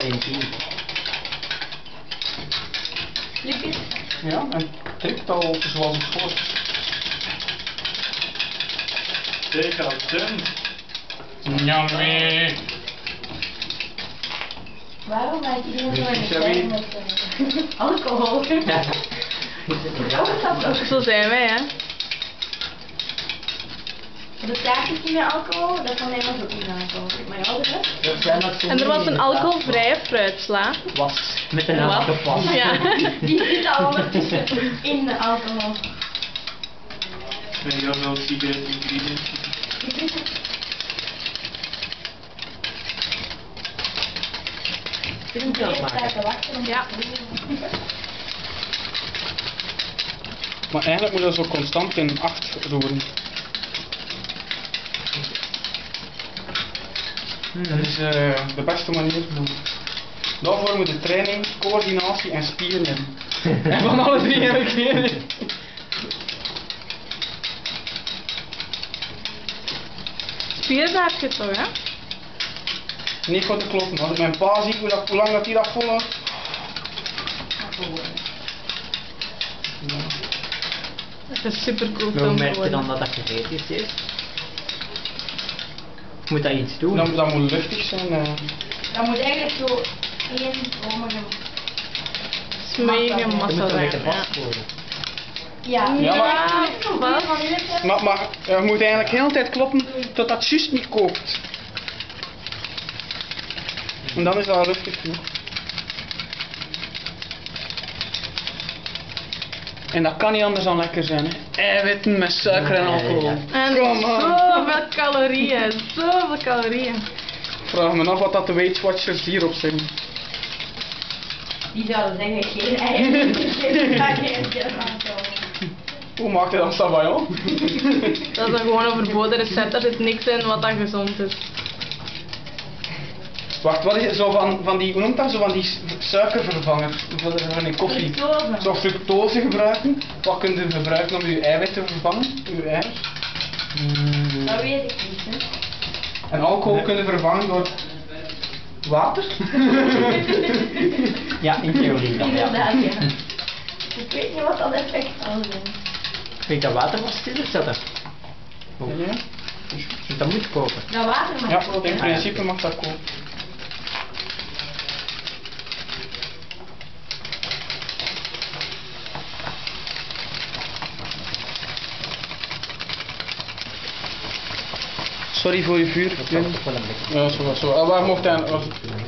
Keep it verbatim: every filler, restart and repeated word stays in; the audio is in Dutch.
Eén keer. Lipjes. Ja, en triptal zoals het hoort. Zeker als dun. Yummy. Waarom lijkt iedereen zo in de Sorry. tijd met uh, alcohol? Oh, dat ook. Zo zijn wij, hè. De taart is niet meer alcohol, dat van Nederland ook niet meer alcohol. Maar ja, de rest. En er was een alcoholvrije fruitsla. Was met een Wat? naam gepast. Ja. Die zit al ondertussen in de alcohol. Met heel veel secret ingredients. Dit moet je ook maken. Ja. Maar eigenlijk moet je dat zo constant in acht roeren. Dat is uh, de beste manier. Daarvoor moet je training, coördinatie en spieren hebben. En van alle drie heb ik geen. Spieren heb je toch, hè? Niet voor te kloppen. Als ik mijn pa zie hoe, dat, hoe lang dat hij dat volhoudt. Dat is super cool Hoe film merk je dan geworden. dat dat gereed is, Jess? Moet dat iets doen? Dan, dat moet luchtig zijn. Uh. Dan moet eigenlijk zo één romige. Smeuïge Je moet massa er een zijn. beetje Ja. vast worden. Ja, Ja, maar- maar. Maar, maar je moet eigenlijk heel de tijd kloppen tot dat juist niet kookt. En dan is dat luchtig genoeg. En dat kan niet anders dan lekker zijn, hè. Eiwitten met suiker en alcohol. En Kom aan. zoveel calorieën, zoveel calorieën. Ik vraag me af wat dat de Weight Watchers hierop zeggen. Die zouden zeggen geen eieren, geen eieren aankomen. Hoe maakt hij dan sabayon? Dat is dan gewoon een verboden recept, daar zit niks in wat dan gezond is. Wacht, wat is het? Zo van, van die, hoe noemt dat? Zo van die suikervervanger van van die koffie. Fructose. Zo fructose gebruiken. Wat kun je gebruiken om je eiwit te vervangen? Uw ei. Dat weet ik niet, hè. En alcohol kun je vervangen door water. Ja, in theorie dan. Ja. Inderdaad, ja. Ik weet niet wat dat effect zal zijn. Vind je dat water was stil zetten? Oh. Ja, Dus dat moet je kopen. Dat water mag ja koken, in hè. principe mag dat koken. Sorry voor je vuur. Dat kan toch wel een beetje. Ja, zo, zo. Ah, waar mocht hij?